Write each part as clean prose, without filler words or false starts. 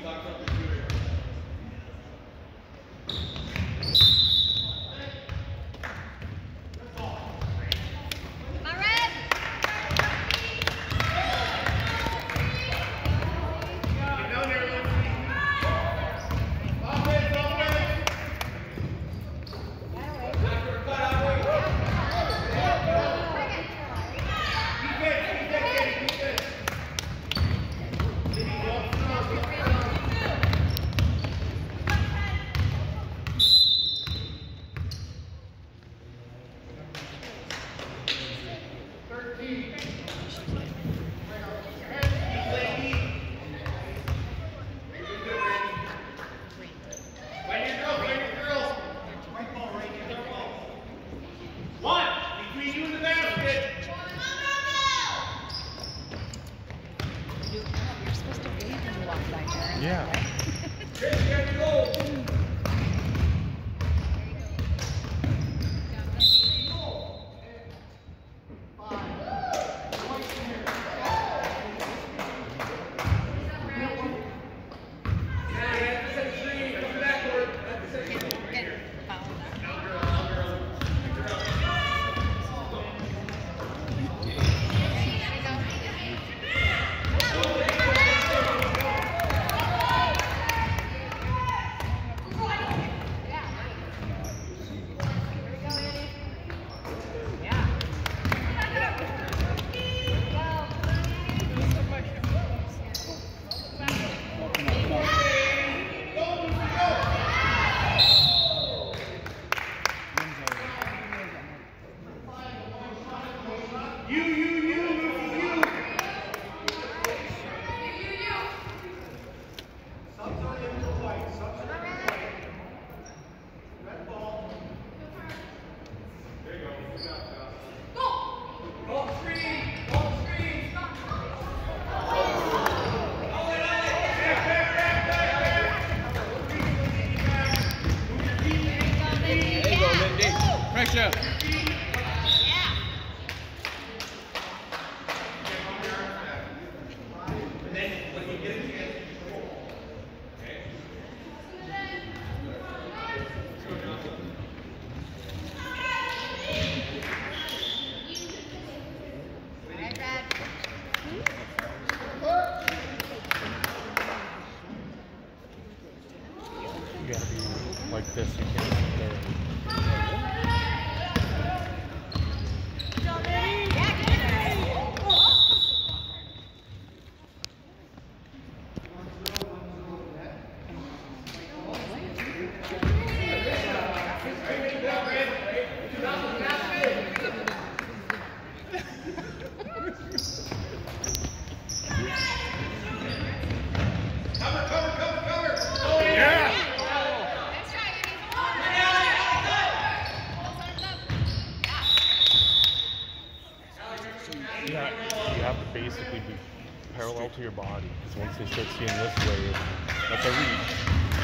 To your body, because once they start seeing this wave, that's a reach.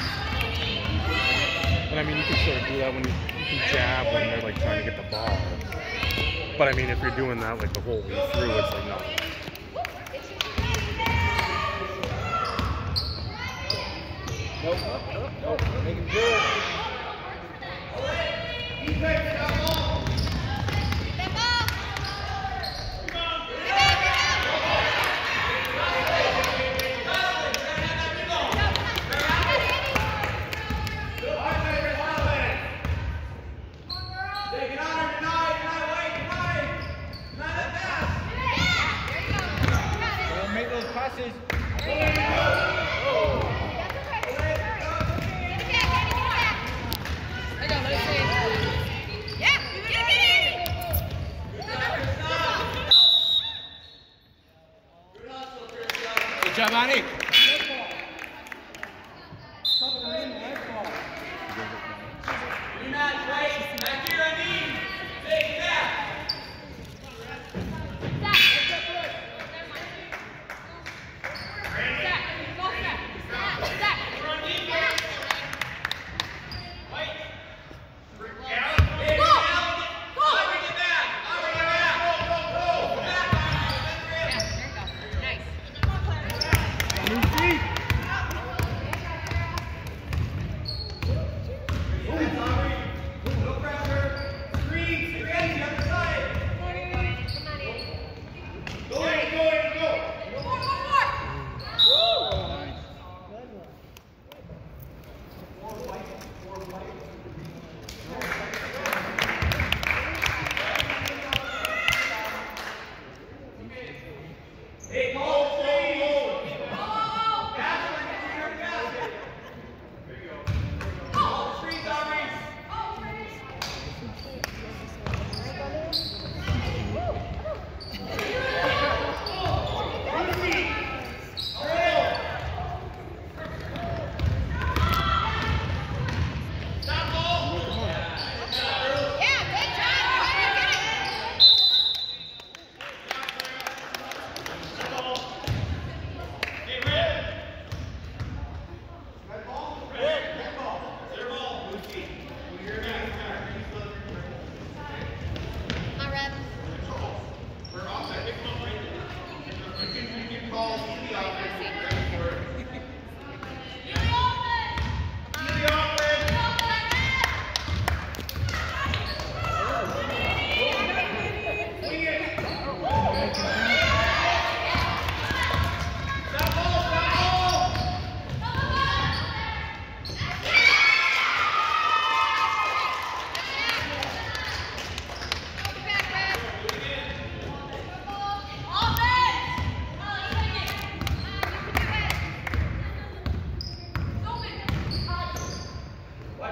And I mean, you can sort of do that when you can jab when they're like trying to get the ball. But I mean, if you're doing that like the whole way through, it's like no. Nope. Make him do it.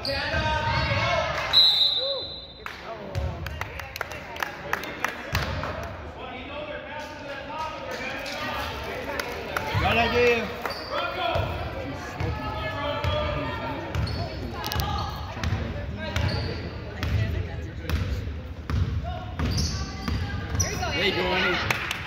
Good idea. There you go, Annie.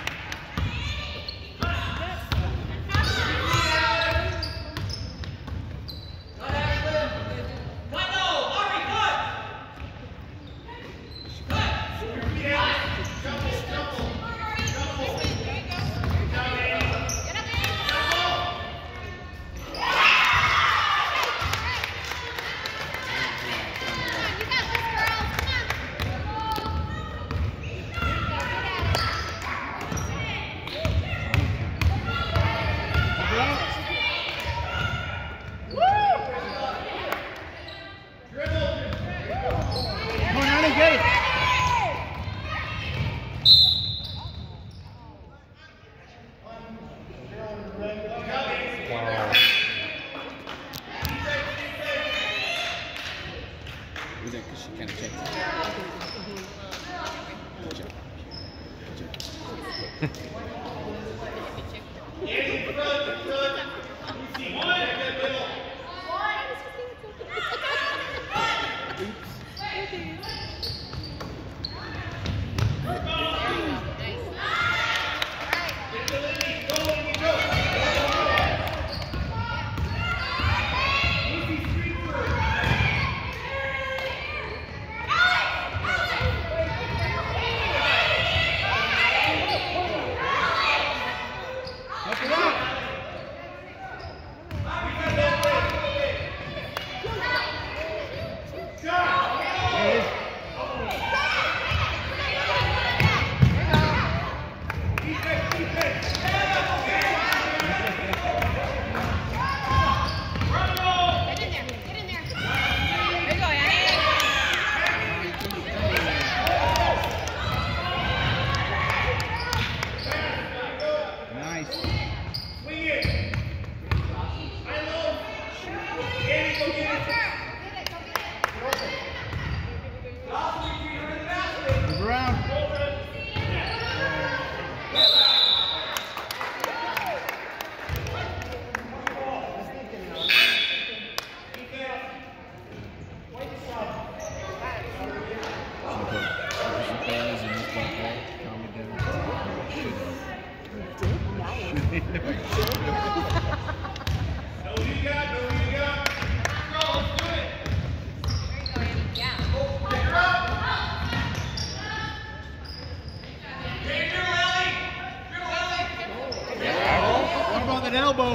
An elbow.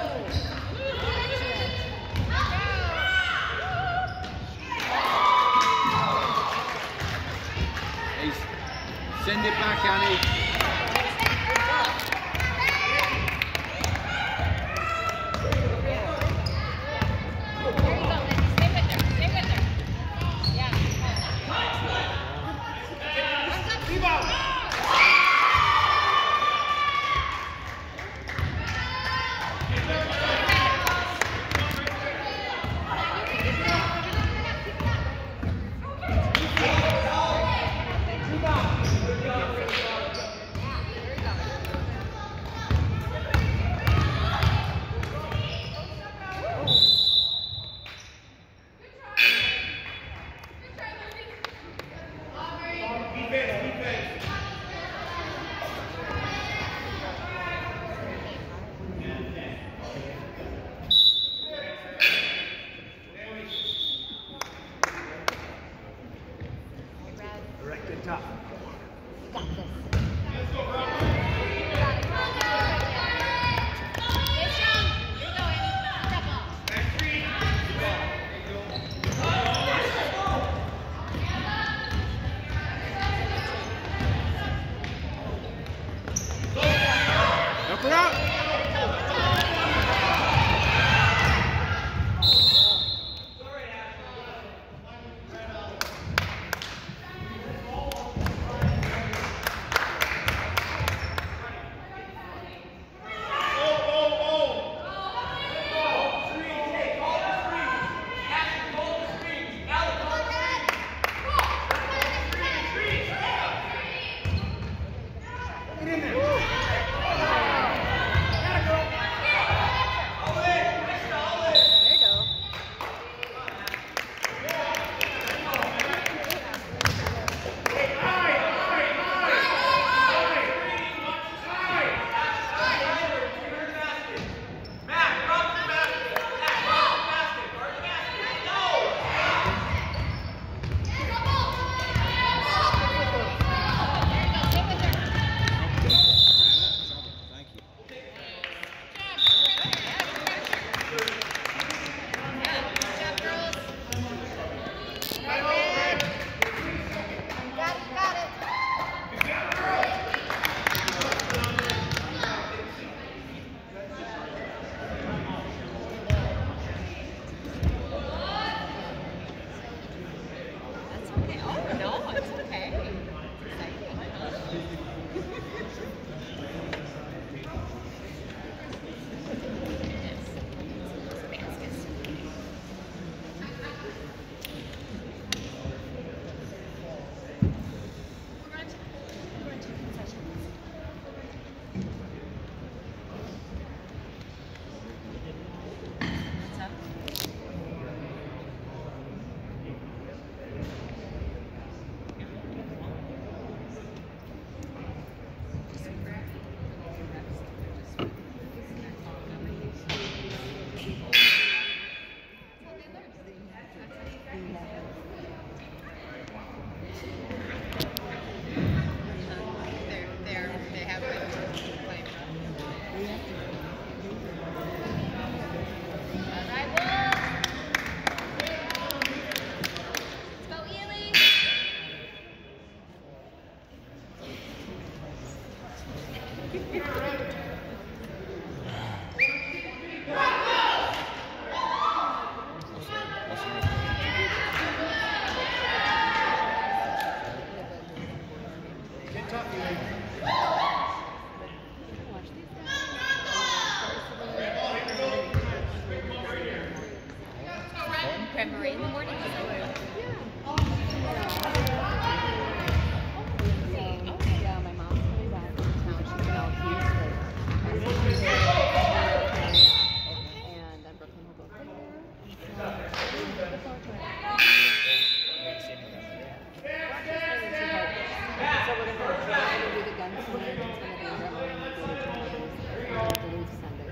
Hey, send it back, Annie. Marie in the morning? Yeah, my mom's coming back from town. She's been out east, and then Brooklyn will go there. So we're gonna try to do the gunsmith and some of the grandma and the Duluth Sunday.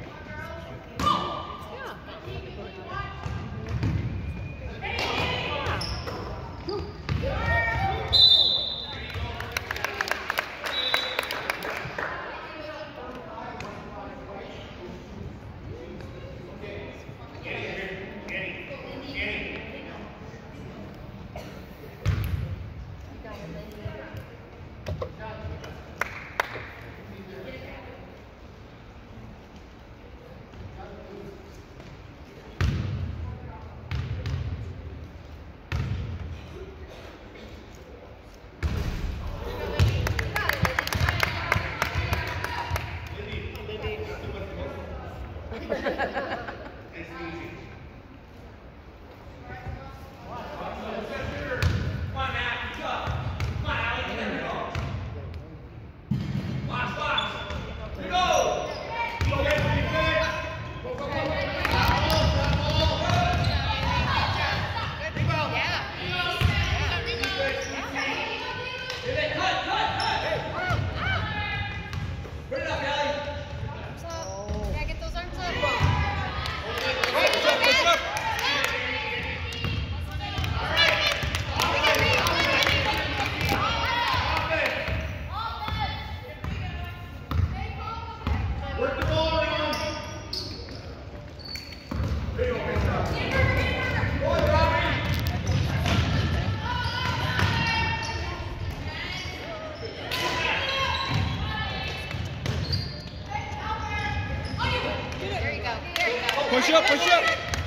Push up, push up.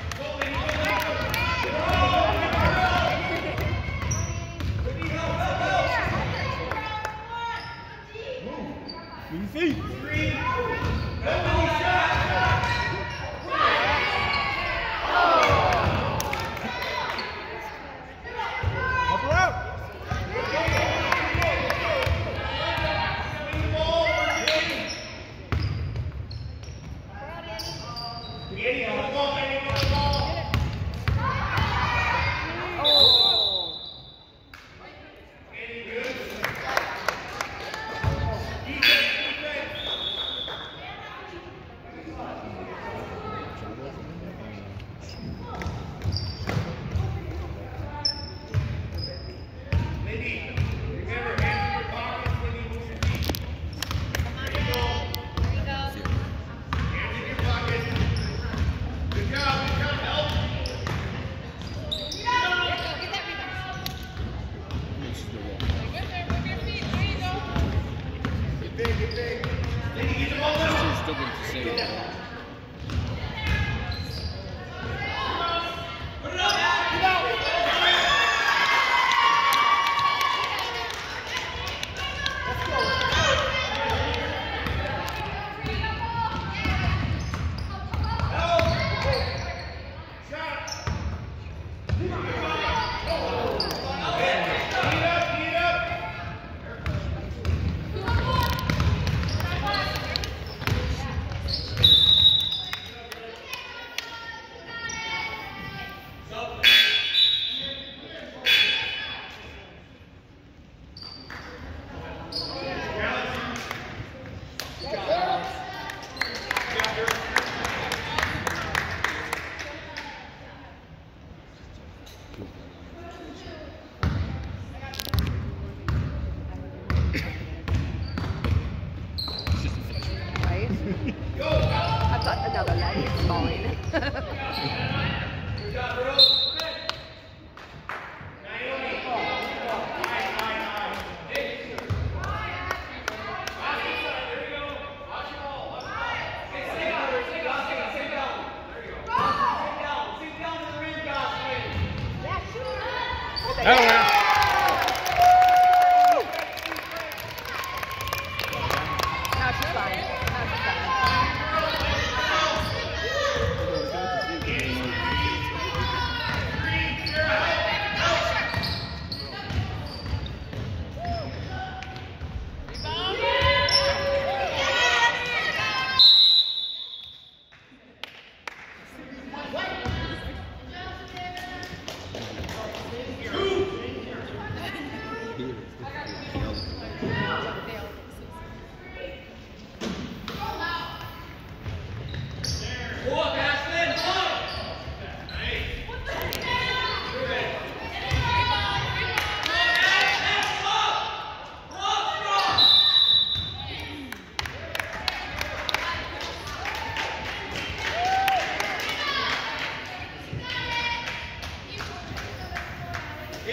Easy.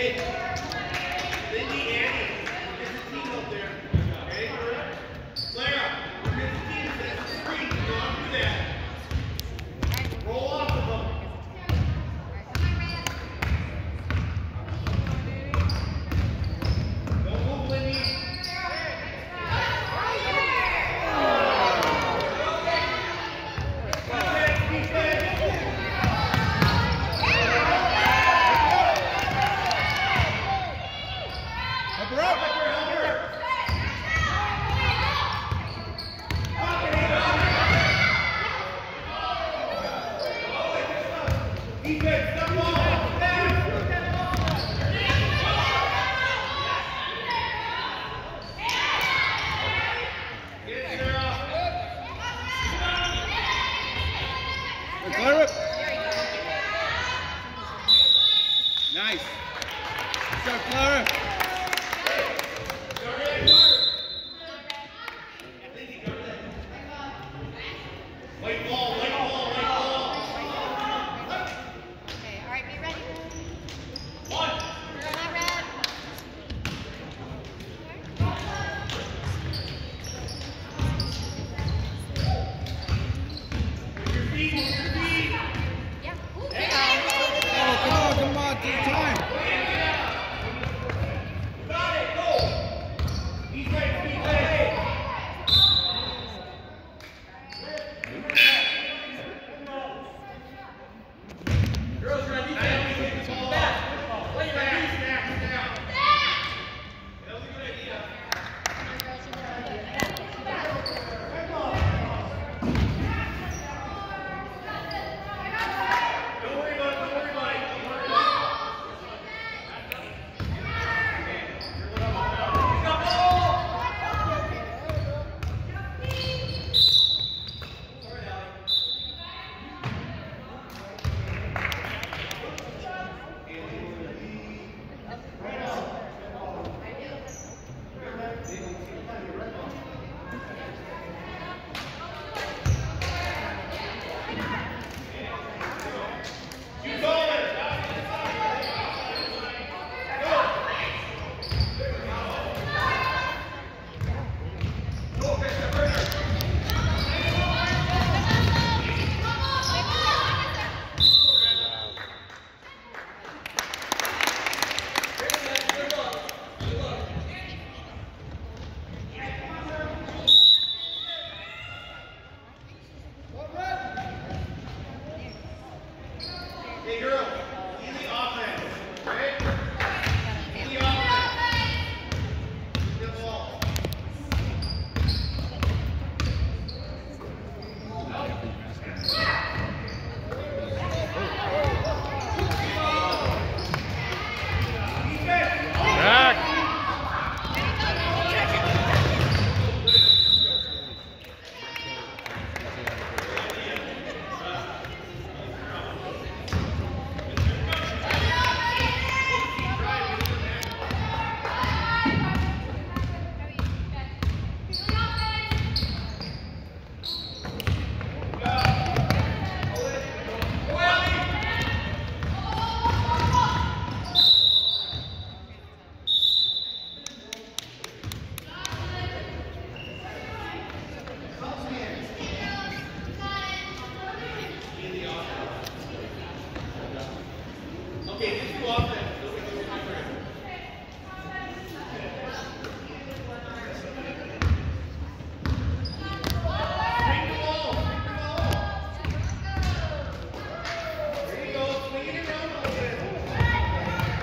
Nice. Go, Clara. White ball, white ball, white ball. Okay, all right, be ready. One. You're not red. Your feet, your feet. Yeah. Ooh, Oh, come on, take time. Got it, go. He's right, he's right. Girls, you're on defense. Get the ball back. Play your back. Snap, snap. That was a good idea. Don't worry about it, don't worry about it. Don't worry about it. Hey girls, easy offense, right? Easy offense. Good ball. Back. Okay, just go offense. Swing the ball, swing the ball. There you go, swing it around a little bit.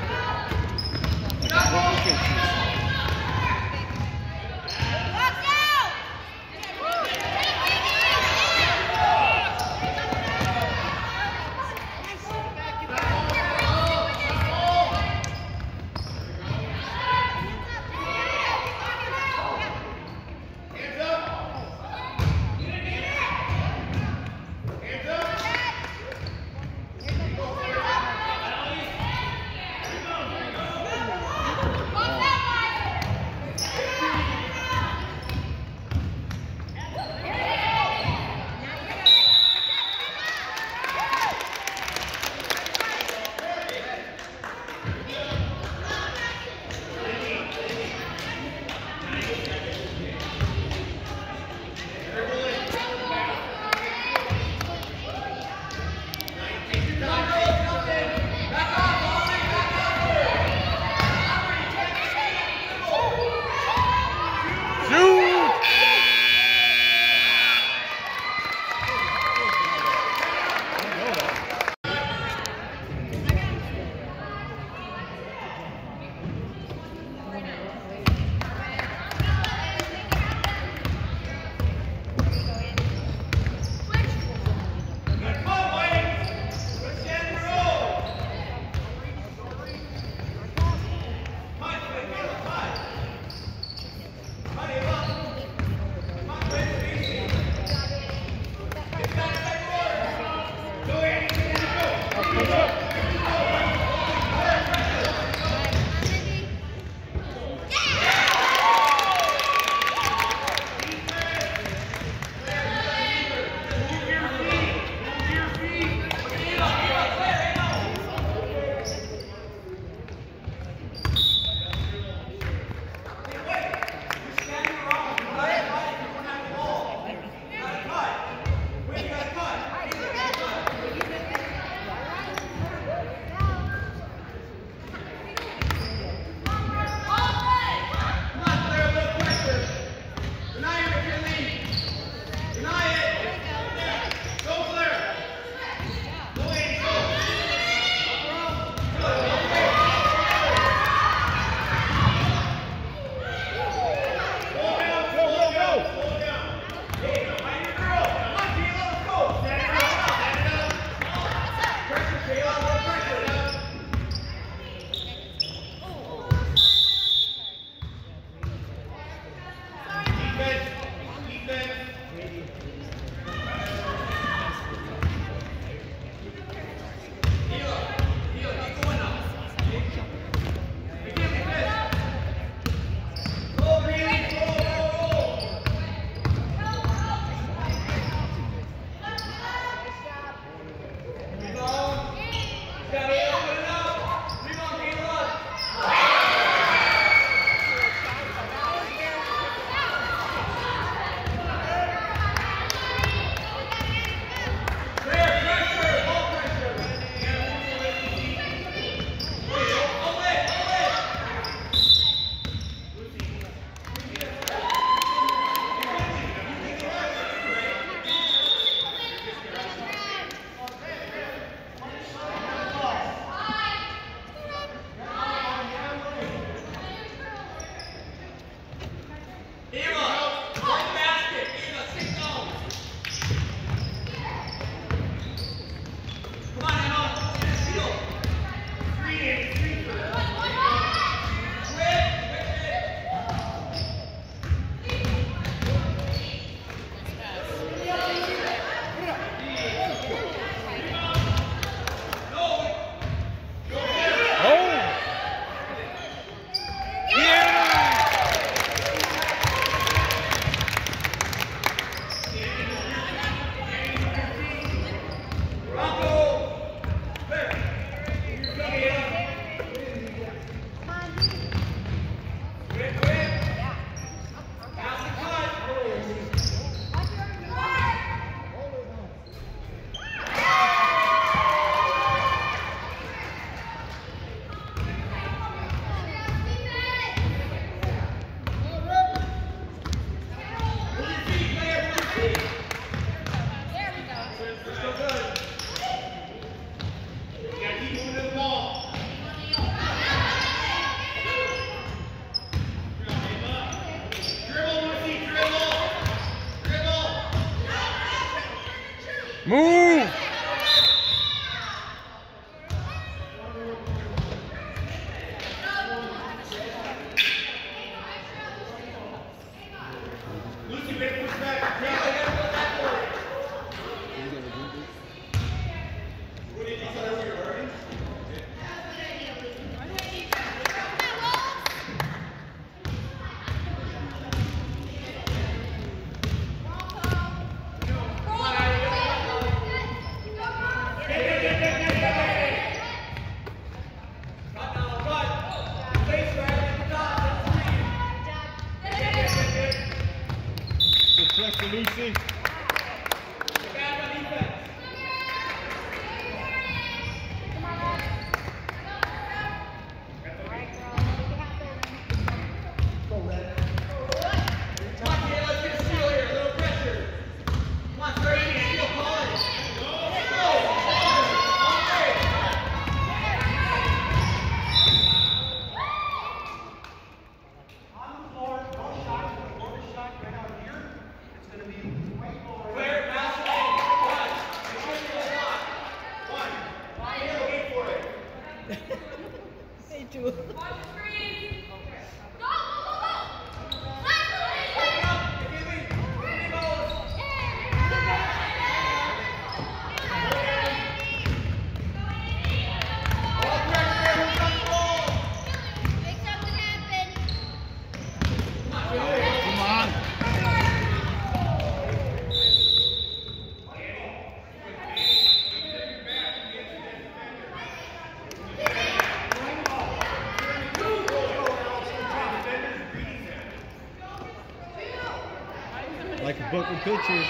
Good pressure, Lucy. Hey, Jules. Come on. Like a book of pictures.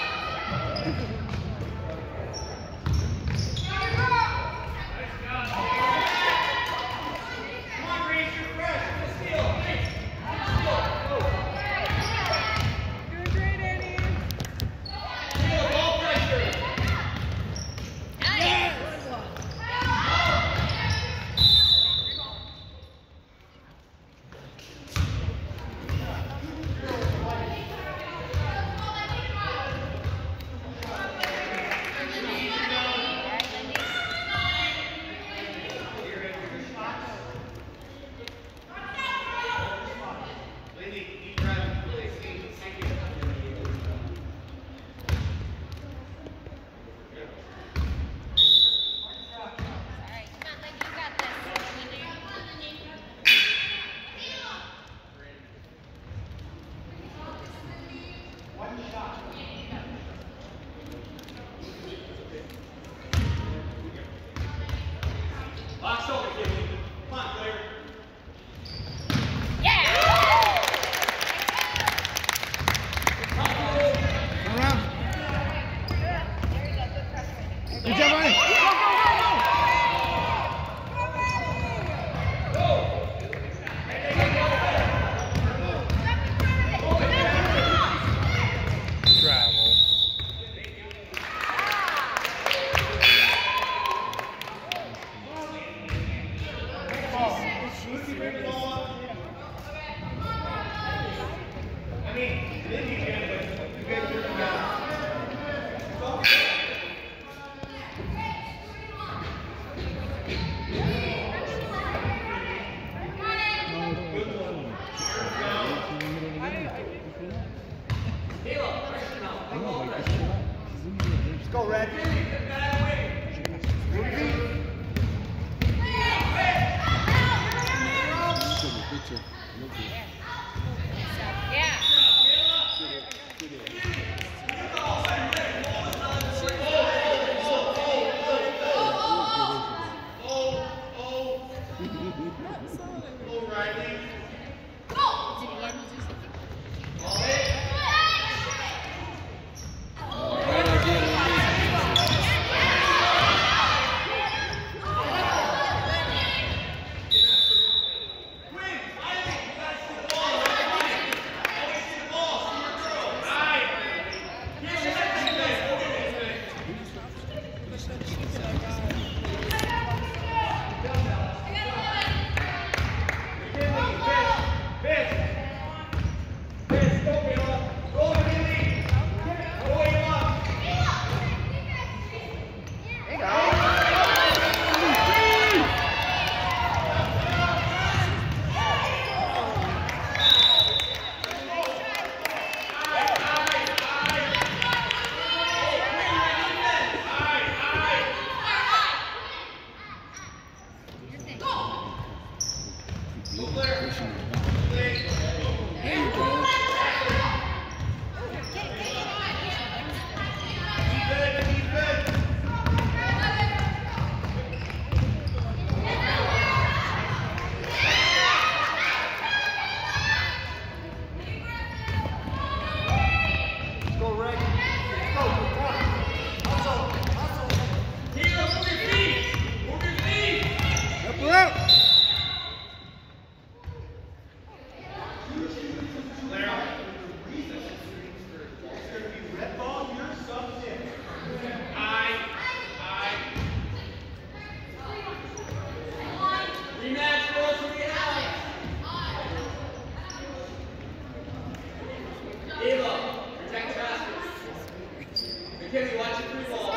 Good job, Ronnie. Travel. Let's go, Red. Rematch goes to the Alex. Ava, protect baskets. McKinney, watch your free ball.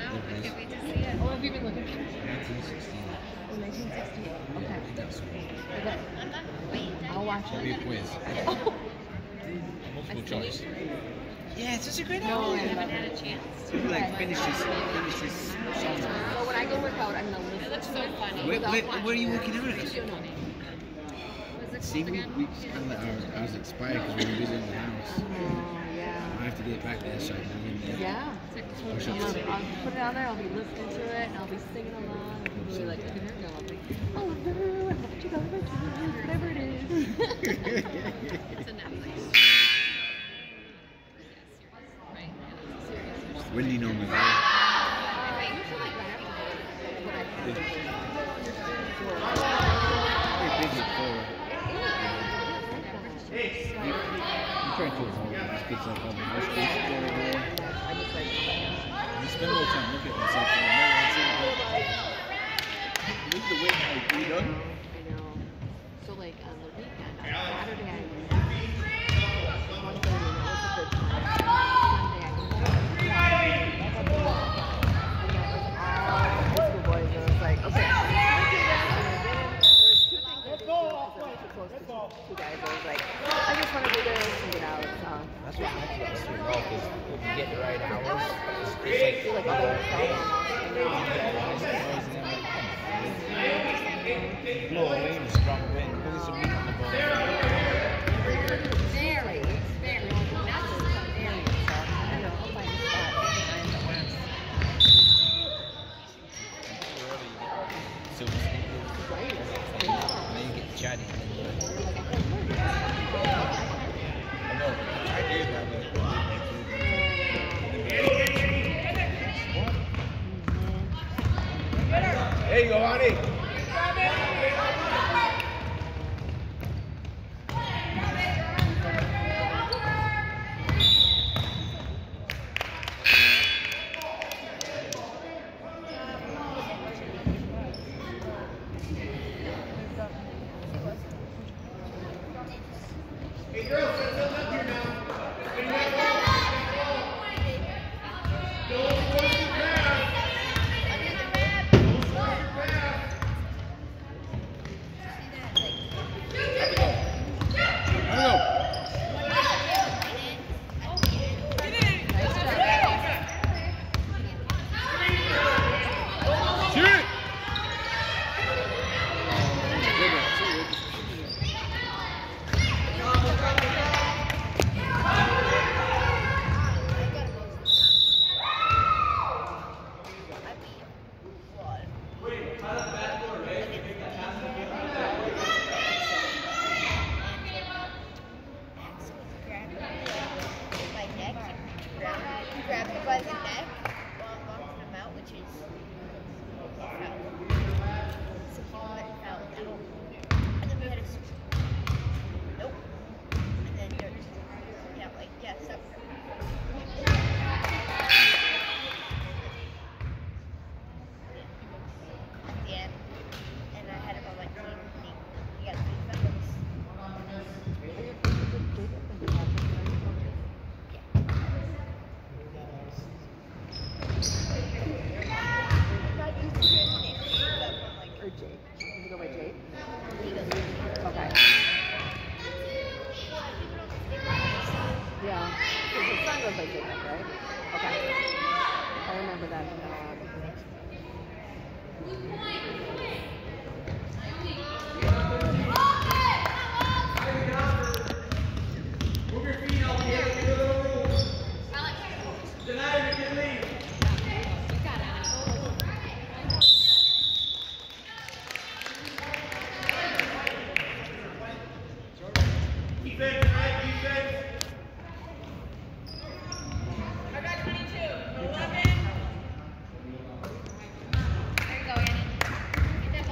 Can't wait to see it. Oh, have you been looking? 1916. Oh, 1960. Okay. Okay. I'll watch That'll be a it. quiz. Multiple choice. Yeah, it's such a great No, I idea. haven't had a chance. Maybe like finish this song. So when I go work out, I'm gonna listen. It looks so funny. What are you looking at? Was it See, called again? we just kind of I was expired because we were busy in the house. Oh, yeah. I have to get back there so I can get in there. Yeah. I'll put it on there, I'll be listening to it, and I'll be singing along. And people will be like, look at her go. I'll be, oh, what you got, whatever it is. It's a Netflix. Right? Serious. When do you normally go? I usually like right after when I Very busy for you try to avoid these kids like all the most kids over there. I just like, You spend a little time looking at myself and look at the way how you done. I know. So like on the weekend, on Saturday I went 1:30 and that was a good time. Sunday I went and got all high school boys and I was like, okay, let's do this. And I did it. There's two things I didn't do because I was too close to two guys. I was like, I just want to do this and get out. So, That's what's nice about student golf is if you get the right hours, I feel like all the Blow away the strong wind. Look at some meat on the bone. very, very, not just very. So, I don't know, I'll find a spot behind the works. So now you get chatty. I know. I did that, there you go, honey. Grabbed me by the neck while I'm walking him out, which is foul. So he went and foul out. And then we had a nope. And then there's stop. At the end. And I had him on my team and he got 3 seconds. Or Jake. Did you go by Jake? Okay. Yeah. Because his son goes by Jacob, right? Okay. I remember that. Move your feet out here. Give a little room. Deny him, you can leave. Defense, right? Defense. I got 22. 11. There you go, Annie. Get that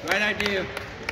Right idea.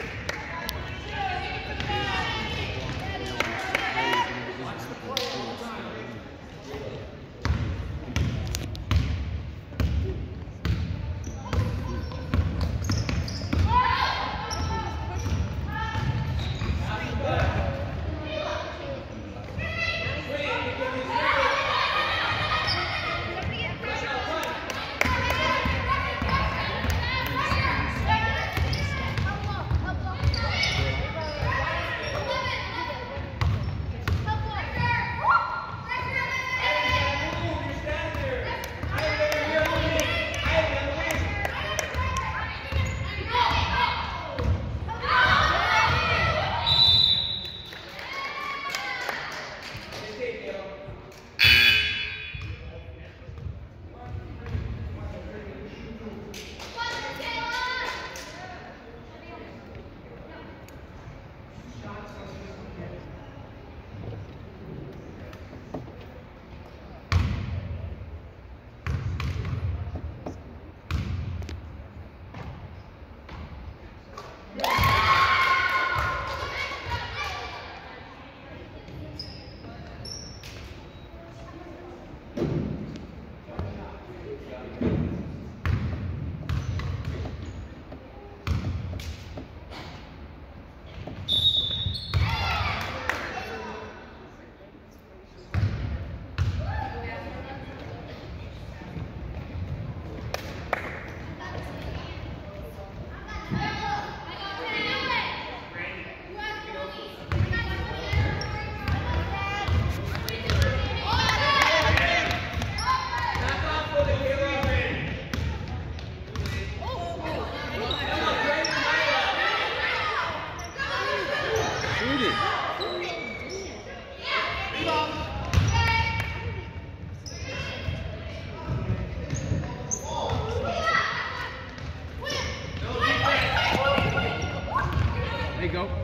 There you go.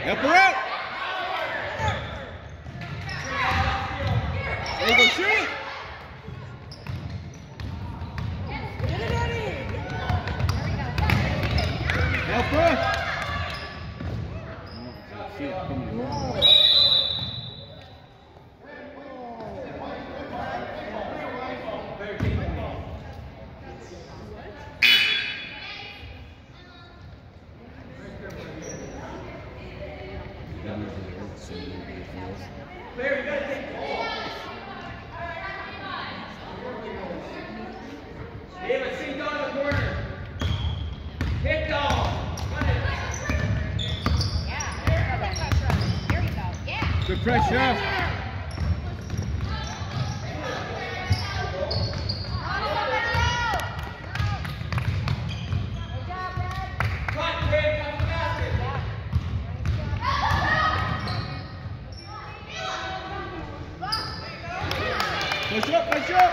Help her out. There you go, shoot. Help her. See it coming around. David, sink down the corner. Hit down. There you go. Yeah. Good pressure. Push up, push up.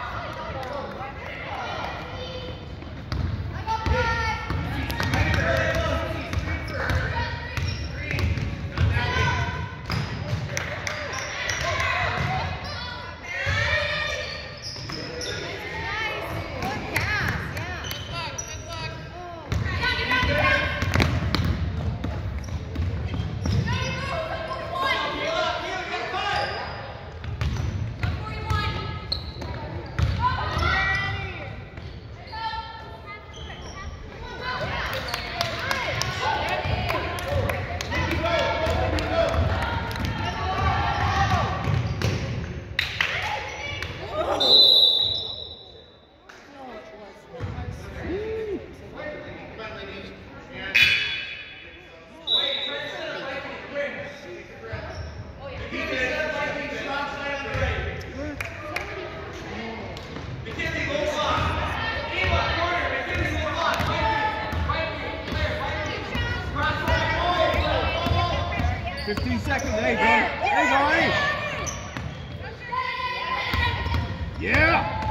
Seconds. There you go. There you go, Arnie. Yeah.